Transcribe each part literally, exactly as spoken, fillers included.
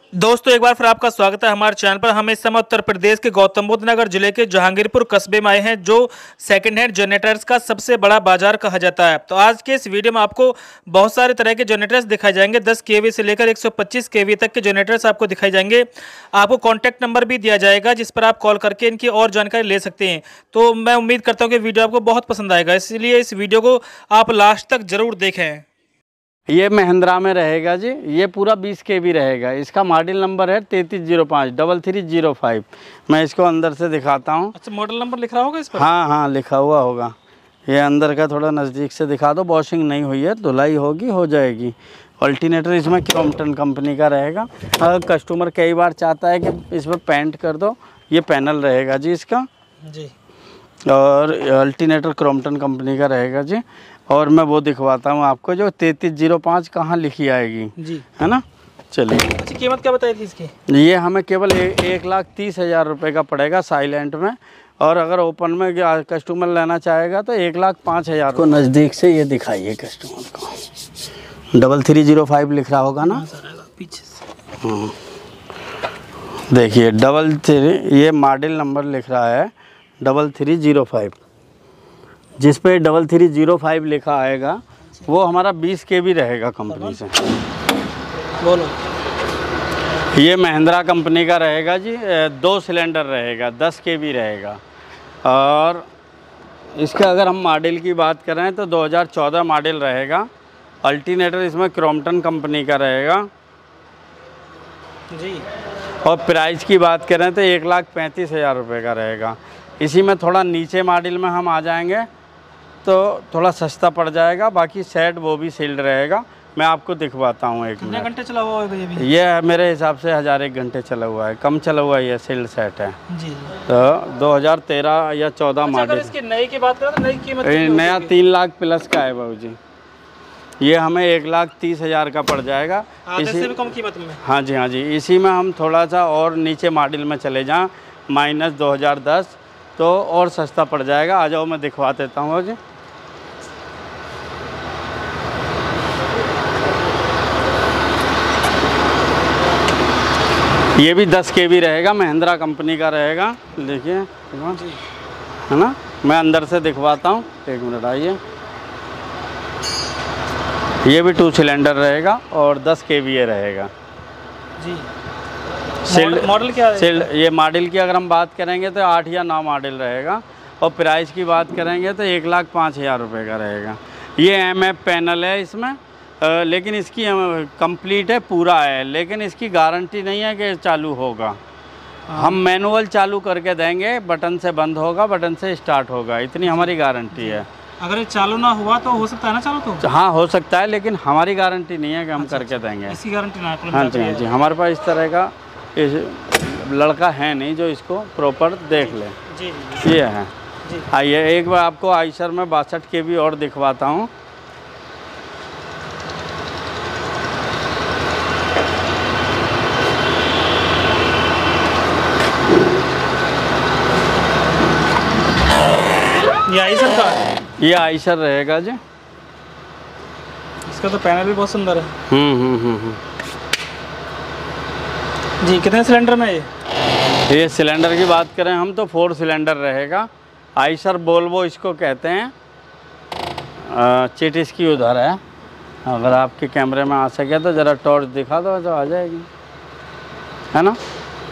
दोस्तों एक बार फिर आपका स्वागत है हमारे चैनल पर। हम इस समय उत्तर प्रदेश के गौतम बुद्ध नगर जिले के जहांगीरपुर कस्बे में आए हैं, जो सेकंड हैंड जनरेटर्स का सबसे बड़ा बाजार कहा जाता है। तो आज के इस वीडियो में आपको बहुत सारे तरह के जनरेटर्स दिखाए जाएंगे। दस केवी से लेकर एक सौ पच्चीस केवी तक के जनरेटर्स आपको दिखाई जाएंगे। आपको कॉन्टैक्ट नंबर भी दिया जाएगा जिस पर आप कॉल करके इनकी और जानकारी ले सकते हैं। तो मैं उम्मीद करता हूँ कि वीडियो आपको बहुत पसंद आएगा, इसलिए इस वीडियो को आप लास्ट तक जरूर देखें। ये महिंद्रा में रहेगा जी, ये पूरा बीस के बी रहेगा। इसका मॉडल नंबर है तैंतीस जीरो पाँच डबल थ्री जीरो फाइव। मैं इसको अंदर से दिखाता हूँ। अच्छा, मॉडल नंबर लिख रहा होगा इस पर? हाँ हाँ लिखा हुआ होगा। ये अंदर का थोड़ा नज़दीक से दिखा दो। वॉशिंग नहीं हुई है, धुलाई होगी, हो जाएगी। अल्टरनेटर इसमें क्रॉम्पटन कंपनी का रहेगा। अगर कस्टमर कई बार चाहता है कि इस पर पेंट कर दो, ये पैनल रहेगा जी इसका जी। और अल्टरनेटर क्रॉम्पटन कंपनी का रहेगा जी। और मैं वो दिखवाता हूँ आपको, जो तैंतीस जीरो पाँच कहाँ लिखी आएगी जी, है ना। चलिए, अच्छा कीमत क्या बताई थी इसकी? ये हमें केवल ए, एक लाख तीस हज़ार रुपये का पड़ेगा साइलेंट में। और अगर ओपन में कस्टमर लेना चाहेगा तो एक लाख पाँच हज़ार को नज़दीक से ये दिखाइए कस्टमर को। डबल थ्री जीरो फाइव लिख रहा होगा ना पीछे से। हाँ देखिए, डबल थ्री ये मॉडल नंबर लिख रहा है डबल थ्री जीरो फाइव। जिस पे डबल थ्री जीरो फाइव लिखा आएगा वो हमारा बीस के बी रहेगा कंपनी से। बोलो। ये महिंद्रा कंपनी का रहेगा जी, दो सिलेंडर रहेगा, दस के बी रहेगा। और इसका अगर हम मॉडल की बात करें तो दो हज़ार चौदह मॉडल रहेगा। अल्टरनेटर इसमें क्रॉम्पटन कंपनी का रहेगा जी। और प्राइस की बात करें तो एक लाख पैंतीस हज़ार रुपये का रहेगा। इसी में थोड़ा नीचे मॉडल में हम आ जाएंगे तो थोड़ा सस्ता पड़ जाएगा। बाकी सेट वो भी सील्ड रहेगा। मैं आपको दिखवाता हूँ। एक कितने घंटे चला हुआ है ये? ये मेरे हिसाब से हज़ार एक घंटे चला हुआ है, कम चला हुआ है। ये सील्ड सेट है जी। तो दो हज़ार तेरह या चौदह अच्छा, मॉडल। अगर इसकी नई की बात करें तो नई कीमत नया तीन लाख प्लस का है बाबू जी। ये हमें एक लाख तीस हज़ार का पड़ जाएगा। इसी से भी कम कीमत में? हाँ जी हाँ जी। इसी में हम थोड़ा सा और नीचे मॉडल में चले जाएँ, माइनस दो हज़ार दस, तो और सस्ता पड़ जाएगा। आ जाओ मैं दिखवा देता हूँ जी। ये भी दस के बी रहेगा, महिंद्रा कंपनी का रहेगा। देखिए है ना, मैं अंदर से दिखवाता हूँ। एक मिनट आइए। ये भी टू सिलेंडर रहेगा और दस के बी रहेगा जी। सील्ड मॉडल क्या है? सील्ड ये मॉडल की अगर हम बात करेंगे तो आठ या नौ मॉडल रहेगा। और प्राइस की बात करेंगे तो एक लाख पाँच हज़ार रुपये का रहेगा। ये एम एफ पैनल है इसमें, आ, लेकिन इसकी कंप्लीट है, पूरा है। लेकिन इसकी गारंटी नहीं है कि चालू होगा। हम मैनुअल चालू करके देंगे, बटन से बंद होगा, बटन से स्टार्ट होगा, इतनी हमारी गारंटी है। अगर ये चालू ना हुआ तो हो सकता है ना चालू तो? हाँ हो सकता है, लेकिन हमारी गारंटी नहीं है कि हम करके देंगे। इसकी गारंटी ना है? हाँ जी हाँ जी। हमारे पास इस तरह का इस लड़का है नहीं जो इसको प्रॉपर देख ले। जी जी। ये है। आइए एक बार आपको आइशर में बासठ के बी और दिखवाता हूँ। ये आइशर का है? ये आइशर रहेगा जी। इसका तो पैनल भी बहुत सुंदर है। हम्म हम्म हम्म हम्म। जी। कितने सिलेंडर में ये? ये सिलेंडर की बात करें हम तो फोर सिलेंडर रहेगा। आइशर बोल्वो इसको कहते हैं। चिट इसकी उधर है, अगर आपके कैमरे में आ सके तो ज़रा टॉर्च दिखा दो तो आ जाएगी, है ना।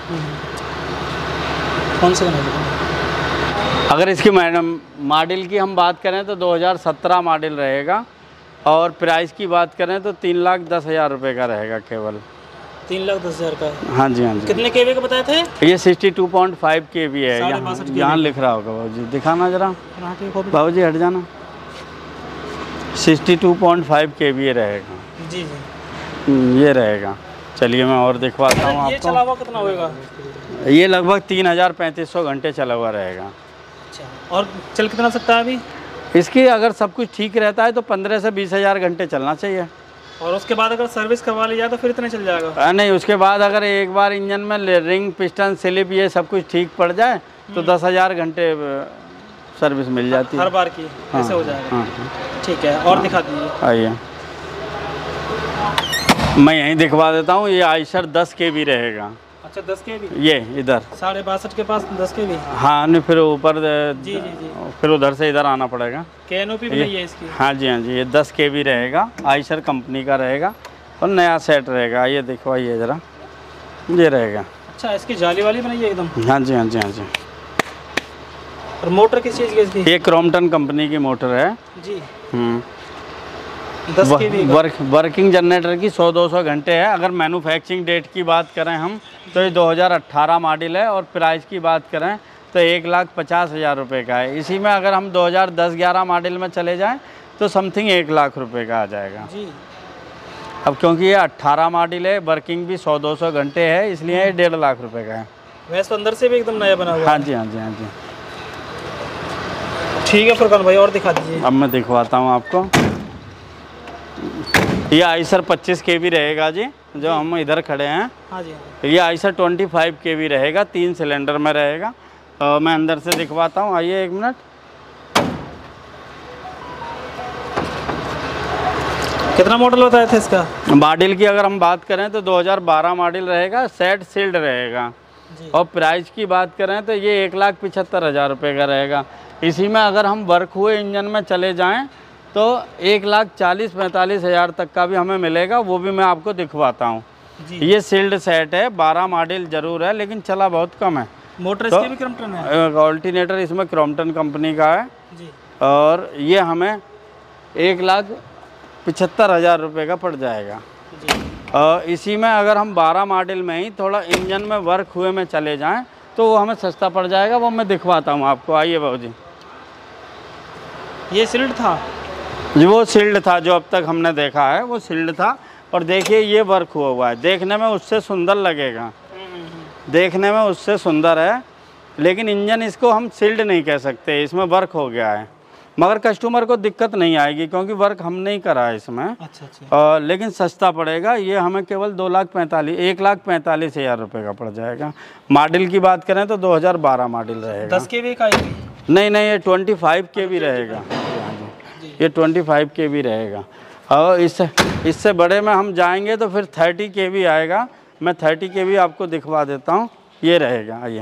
कौन से मॉडल? अगर इसकी मॉडल की हम बात करें तो दो हज़ार सत्रह मॉडल रहेगा। और प्राइस की बात करें तो तीन लाख दस हज़ार रुपये का रहेगा केवल। तीन लाख दस हज़ार का? हाँ जी हाँ जी। कितने केवी का बताए थे? ये sixty two point five K B है। यहाँ यहाँ लिख रहा होगा बाबू जी, दिखाना जरा बाबू जी, हट जाना। Sixty two point five K B रहेगा जी जी। ये रहेगा। चलिए मैं और दिखवाता हूँ आपको। ये चला हुआ कितना होगा? ये लगभग तीन हज़ार पैंतीस सौ घंटे चला हुआ रहेगा। अच्छा, और चल कितना सकता है अभी? इसकी अगर सब कुछ ठीक रहता है तो पंद्रह से बीस हज़ार घंटे चलना चाहिए। और उसके बाद अगर सर्विस करवा ली जाए तो फिर इतने चल जाएगा? नहीं, उसके बाद अगर एक बार इंजन में रिंग, पिस्टन, स्लिप ये सब कुछ ठीक पड़ जाए तो दस हज़ार घंटे सर्विस मिल जाती है हर बार की। ऐसे हो जाएगा। ठीक है, और दिखा दीजिए। आइए। मैं यहीं दिखवा देता हूँ। ये आइशर दस के बी रहेगा। अच्छा दस के बी, ये इधर साढ़े बासठ के पास दस के बी। हाँ नहीं, फिर ऊपर जी जी जी, फिर उधर से इधर आना पड़ेगा। कैनोपी भी नहीं है इसकी। हाँ जी हाँ जी, ये दस के बी रहेगा, आइशर कंपनी का रहेगा और नया सेट रहेगा। ये दिखवाइए ज़रा, ये रहेगा। अच्छा, इसकी जाली वाली बनाई है एकदम। हाँ जी हाँ जी हाँ जी। और मोटर किस चीज़ की इसकी? ये क्रॉम्पटन कंपनी की मोटर है जी। हम्म दस के बी वर्क वर्किंग जनरेटर की सौ दो सौ घंटे है। अगर मैन्युफैक्चरिंग डेट की बात करें हम तो ये दो हज़ार अठारह मॉडल है और प्राइस की बात करें तो एक लाख पचास हज़ार रुपये का है। इसी में अगर हम दो हज़ार दस ग्यारह मॉडल में चले जाएं तो समथिंग एक लाख रुपए का आ जाएगा जी। अब क्योंकि ये अट्ठारह मॉडल है, वर्किंग भी सौ दो सौ घंटे है, इसलिए ये डेढ़ लाख रुपए का है। वैसे अंदर से भी एकदम नया बना हुआ है। हाँ जी हाँ जी हाँ जी। ठीक है फुरकान भाई, और दिखा दीजिए। अब मैं दिखवाता हूँ आपको। ये आइसर पच्चीस के बी रहेगा जी, जो हम इधर खड़े हैं। हाँ जी हाँ। ये आइसर पच्चीस के बी रहेगा, तीन सिलेंडर में रहेगा। और मैं अंदर से दिखवाता हूँ, आइए एक मिनट। कितना मॉडल बताया था इसका? मॉडल की अगर हम बात करें तो दो हज़ार बारह मॉडल रहेगा, सेट सील्ड रहेगा। जी। और प्राइस की बात करें तो ये एक लाख पिछहत्तर हज़ार रुपये का रहेगा। इसी में अगर हम वर्क हुए इंजन में चले जाएं तो एक लाख चालीस पैंतालीस हज़ार तक का भी हमें मिलेगा, वो भी मैं आपको दिखवाता हूँ। ये सील्ड सेट है, बारह मॉडल जरूर है लेकिन चला बहुत कम है। मोटर तो इसकी भी क्रॉम्पटन है? ऑल्टरनेटर इसमें क्रॉम्पटन कंपनी का है जी। और ये हमें एक लाख पिछहत्तर हज़ार रुपये का पड़ जाएगा जी। और इसी में अगर हम बारह मॉडल में ही थोड़ा इंजन में वर्क हुए में चले जाएं तो वो हमें सस्ता पड़ जाएगा, वो मैं दिखवाता हूँ आपको। आइए बाबू जी। ये सील्ड था जो वो सील्ड था, जो अब तक हमने देखा है वो सील्ड था। और देखिए ये वर्क हुआ हुआ है, देखने में उससे सुंदर लगेगा, देखने में उससे सुंदर है, लेकिन इंजन इसको हम सील्ड नहीं कह सकते, इसमें वर्क हो गया है। मगर कस्टमर को दिक्कत नहीं आएगी क्योंकि वर्क हम नहीं करा है इसमें। अच्छा अच्छा। और लेकिन सस्ता पड़ेगा, ये हमें केवल दो लाख पैंतालीस एक लाख पैंतालीस हज़ार रुपये का पड़ जाएगा। मॉडल की बात करें तो दो हज़ार बारह मॉडल रहेगा। दस के बी का? नहीं नहीं, ये ट्वेंटी फाइव के बी रहेगा, ये ट्वेंटी फाइव के बी रहेगा। और इससे इससे बड़े में हम जाएंगे तो फिर थर्टी के बी आएगा। मैं थर्टी के बी आपको दिखवा देता हूँ, ये रहेगा। आइए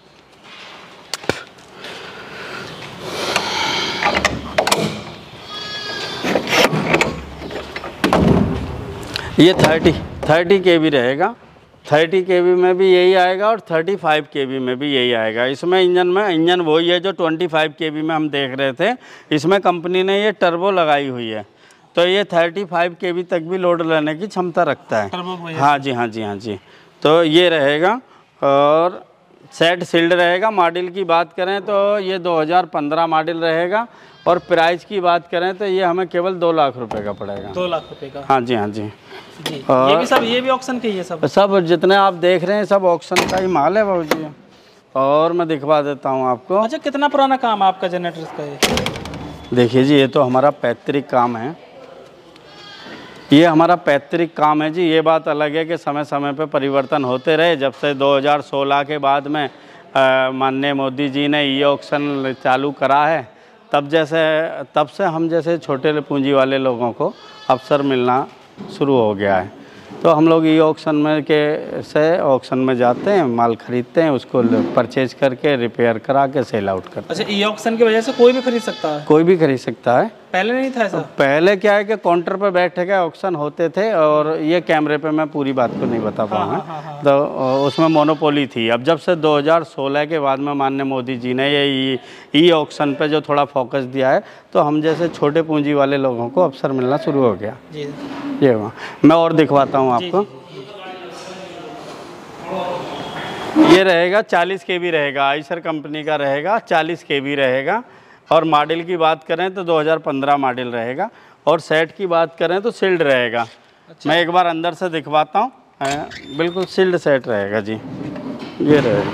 ये थर्टी थर्टी के बी रहेगा। थर्टी के बी में भी यही आएगा और थर्टी फाइव के बी में भी यही आएगा। इसमें इंजन में इंजन वही है जो ट्वेंटी फाइव के बी में हम देख रहे थे। इसमें कंपनी ने ये टर्बो लगाई हुई है, तो ये थर्टी फाइव के बी तक भी लोड लेने की क्षमता रखता है। हाँ जी हाँ जी हाँ जी। तो ये रहेगा और सेट सील्ड रहेगा। मॉडल की बात करें तो ये दो हज़ार पंद्रह मॉडल रहेगा और प्राइस की बात करें तो ये हमें केवल दो लाख रुपए का पड़ेगा। दो लाख रुपए का? हाँ जी हाँ जी जी। ये भी सब ये भी ऑक्शन के ही है? सब सब जितने आप देख रहे हैं सब ऑक्शन का ही माल है बाबू जी। और मैं दिखवा देता हूँ आपको। अच्छा, कितना पुराना काम है आपका जनरेटर का? ये देखिए जी, ये तो हमारा पैतृक काम है, ये हमारा पैतृक काम है जी। ये बात अलग है कि समय समय पे परिवर्तन होते रहे। जब से दो हज़ार सोलह के बाद में माननीय मोदी जी ने ई ऑक्शन चालू करा है, तब जैसे तब से हम जैसे छोटे पूंजी वाले लोगों को अवसर मिलना शुरू हो गया है। तो हम लोग ई ऑक्शन में के से ऑक्शन में जाते हैं, माल खरीदते हैं, उसको परचेज करके रिपेयर करा के सेल आउट करते हैं। अच्छा, ई ऑक्शन की वजह से कोई भी खरीद सकता है? कोई भी खरीद सकता है। पहले नहीं था ऐसा? पहले क्या है कि काउंटर पे बैठ के ऑक्शन होते थे और ये कैमरे पे मैं पूरी बात को नहीं बता पाऊंगा। हाँ, हाँ, हाँ। तो उसमें मोनोपोली थी। अब जब से दो हज़ार सोलह के बाद में माननीय मोदी जी ने ये ई ऑक्शन पे जो थोड़ा फोकस दिया है, तो हम जैसे छोटे पूंजी वाले लोगों को अवसर मिलना शुरू हो गया। जी। ये हुआ। मैं और दिखवाता हूँ आपको। ये रहेगा चालीस के बी रहेगा, आइसर कंपनी का रहेगा, चालीस के बी रहेगा। और मॉडल की बात करें तो दो हज़ार पंद्रह मॉडल रहेगा और सेट की बात करें तो सील्ड रहेगा। अच्छा। मैं एक बार अंदर से दिखवाता हूँ। बिल्कुल सील्ड सेट रहेगा जी, ये रहेगा।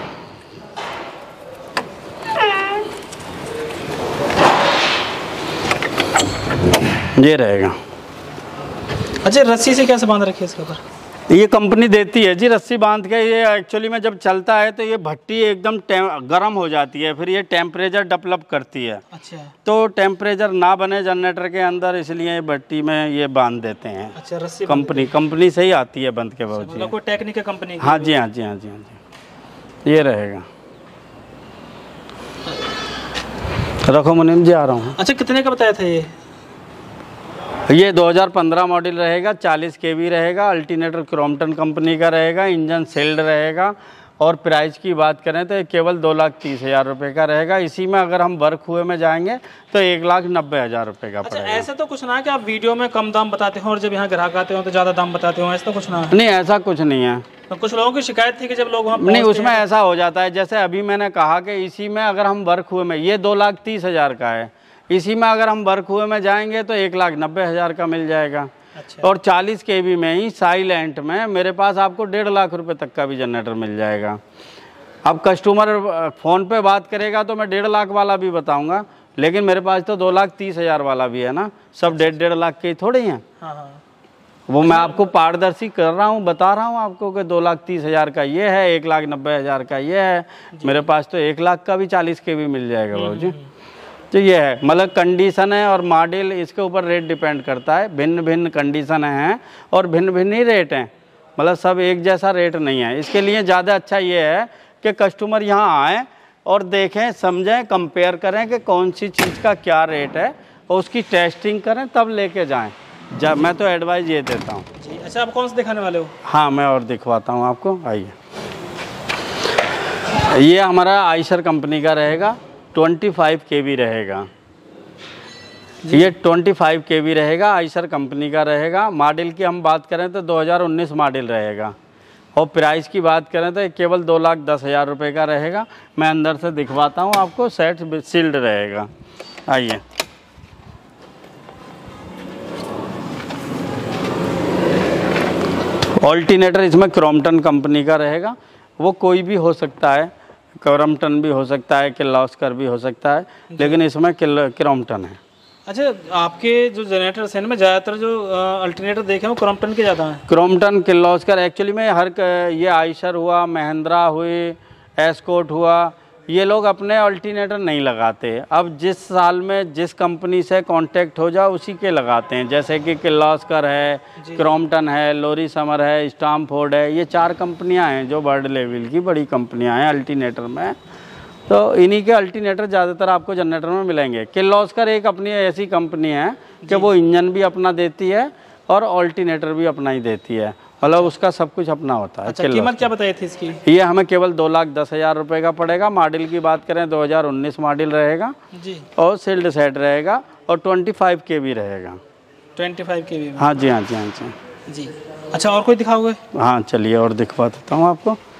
ये रहेगा। अच्छा, रस्सी से कैसे बांध रखी है इसके ऊपर? ये कंपनी देती है जी, रस्सी बांध के। ये एक्चुअली में जब चलता है तो ये भट्टी एकदम गर्म हो जाती है, फिर ये टेम्परेचर डेवलप करती है। अच्छा। तो टेम्परेचर ना बने जनरेटर के अंदर, इसलिए ये भट्टी में ये बांध देते हैं। अच्छा, रस्सी कंपनी कंपनी से ही आती है बंद के बहुत। मतलब कोई टेक्निक है कंपनी? हाँ जी हाँ जी हाँ जी हाँ जी। ये रहेगा। रखो मुनीम जी, आ रहा हूँ। अच्छा, कितने का बताया था ये? ये दो हज़ार पंद्रह मॉडल रहेगा, चालीस केवी रहेगा, अल्टरनेटर क्रॉम्पटन कंपनी का रहेगा, इंजन सेल्ड रहेगा। और प्राइस की बात करें तो केवल दो लाख तीस हज़ार रुपये का रहेगा। इसी में अगर हम वर्क हुए में जाएंगे तो एक लाख नब्बे हज़ार रुपये का अच्छा, पड़ेगा। ऐसा तो कुछ ना है कि आप वीडियो में कम दाम बताते हो और जब यहाँ ग्राहक आते हो तो ज़्यादा दाम बताते हो, ऐसा तो कुछ ना है? नहीं, ऐसा कुछ नहीं है। तो कुछ लोगों की शिकायत थी कि जब लोग वहाँ नहीं, उसमें ऐसा हो जाता है, जैसे अभी मैंने कहा कि इसी में अगर हम वर्क हुए में, ये दो लाख तीस हज़ार का है, इसी में अगर हम वर्क हुए में जाएंगे तो एक लाख नब्बे हज़ार का मिल जाएगा। अच्छा। और चालीस के वी में ही साइलेंट में मेरे पास आपको डेढ़ लाख रुपए तक का भी जनरेटर मिल जाएगा। अब कस्टमर फ़ोन पे बात करेगा तो मैं डेढ़ लाख वाला भी बताऊंगा, लेकिन मेरे पास तो दो लाख तीस हज़ार वाला भी है ना, सब डेढ़ डेढ़ लाख के थोड़े ही हैं। हाँ हाँ। वो मैं आपको पारदर्शी कर रहा हूँ, बता रहा हूँ आपको कि दो लाख तीस हज़ार का ये है, एक लाख नब्बे हज़ार का ये है। मेरे पास तो एक लाख का भी चालीस के भी मिल जाएगा बाबू जी। तो ये है, मतलब कंडीशन है और मॉडल, इसके ऊपर रेट डिपेंड करता है। भिन्न भिन्न कंडीशन हैं और भिन्न भिन्न ही रेट हैं, मतलब सब एक जैसा रेट नहीं है। इसके लिए ज़्यादा अच्छा ये है कि कस्टमर यहाँ आएँ और देखें, समझें, कंपेयर करें कि कौन सी चीज़ का क्या रेट है और उसकी टेस्टिंग करें, तब लेके जाएँ। जब मैं तो एडवाइस ये देता हूँ जी। अच्छा, आप कौन सा दिखाने वाले हो? हाँ, मैं और दिखवाता हूँ आपको, आइए। ये हमारा आइशर कंपनी का रहेगा, पच्चीस केवी रहेगा। ये पच्चीस केवी रहेगा, आइशर कंपनी का रहेगा। मॉडल की हम बात करें तो दो हज़ार उन्नीस मॉडल रहेगा। और प्राइस की बात करें तो केवल दो लाख दस हज़ार रुपये का रहेगा। मैं अंदर से दिखवाता हूँ आपको, सेट सील्ड रहेगा। आइए। ऑल्टरनेटर इसमें क्रॉम्पटन कंपनी का रहेगा, वो कोई भी हो सकता है, क्रॉम्पटन भी हो सकता है, किर्लोस्कर भी हो सकता है, लेकिन इसमें क्रॉम्पटन है। अच्छा, आपके जो जनरेटर हैं में ज़्यादातर जो अल्टरनेटर देखे वो क्रॉम्पटन के ज़्यादा हैं? क्रॉम्पटन, किर्लोस्कर, एक्चुअली में हर ये आइशर हुआ, महिंद्रा हुई, एस्कॉर्ट हुआ, ये लोग अपने अल्टरनेटर नहीं लगाते। अब जिस साल में जिस कंपनी से कांटेक्ट हो जाए उसी के लगाते हैं, जैसे कि किर्लोस्कर है, क्रॉम्पटन है, लोरी समर है, स्टैमफोर्ड है। ये चार कंपनियां हैं जो वर्ल्ड लेवल की बड़ी कंपनियां हैं अल्टरनेटर में। तो इन्हीं के अल्टरनेटर ज़्यादातर आपको जनरेटर में मिलेंगे। किर्लोस्कर एक अपनी ऐसी कंपनी है कि वो इंजन भी अपना देती है और अल्टरनेटर भी अपना ही देती है, मतलब उसका सब कुछ अपना होता है। अच्छा, कीमत क्या बताई थी इसकी? ये हमें केवल दो लाख दस हज़ार रुपये का पड़ेगा। मॉडल की बात करें दो हज़ार उन्नीस मॉडल रहेगा जी, और सील्ड सेट रहेगा और पच्चीस के भी रहेगा। पच्चीस के भी? हाँ जी हाँ जी हाँ जी जी। अच्छा, और कोई दिखाओगे? हाँ, चलिए और दिखवा देता हूँ आपको।